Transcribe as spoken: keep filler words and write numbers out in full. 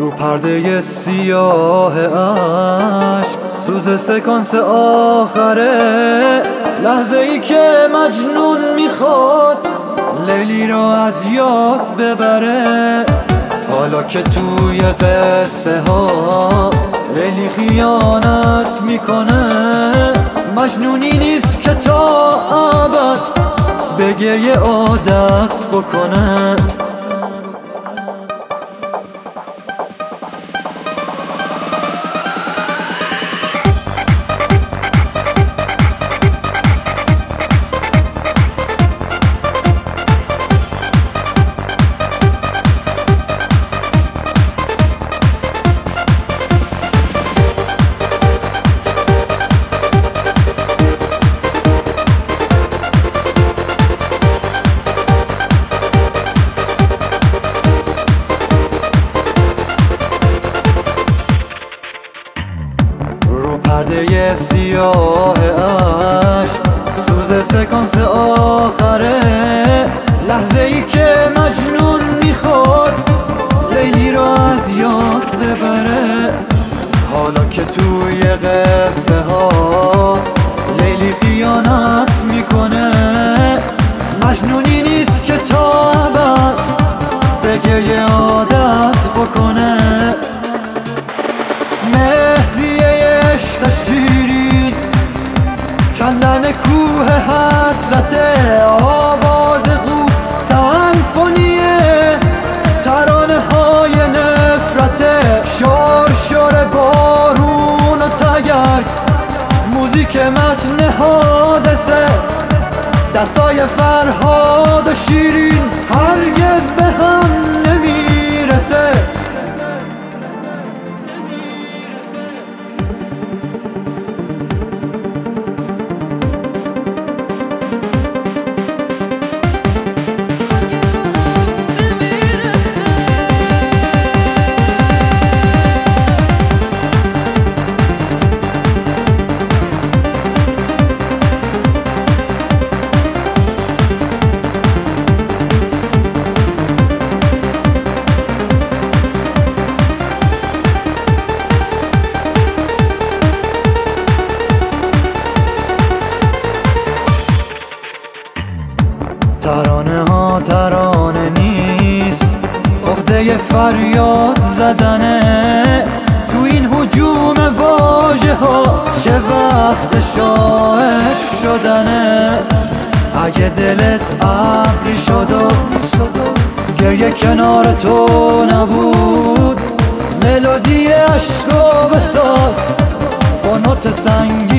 رو پرده سیاه عشق سوز سکانس آخره، لحظه ای که مجنون میخواد لیلی رو از یاد ببره. حالا که توی قصه ها لیلی خیانت میکنه، مجنونی نیست که تا ابد به گریه عادت بکنه. پرده سیاه عشق سوز سکانس آخره، لحظه ای که مجنون میخواد لیلی رو از یاد ببره. حالا که توی قصه ها لیلی خیانت میکنه، مجنونی نیست که تا ابد به گریه عادت بکنه. مهریه عشق شیرین کندن کوه حسرت، آواز قو سمفونیه ترانه های نفرت، شور شور بارون و تگرگ موزیک متن حادثه، دستای فرهاد و شیرین هرگز به هم نمیرسه. ترانه ها ترانه نیست، عقده فریاد زدنه. تو این هجوم واژه ها چه وقت شاعر شدنه. اگه دلت ابری شد و گریه کنار تو نبود، ملودی عشق رو بساز با نوت سنگین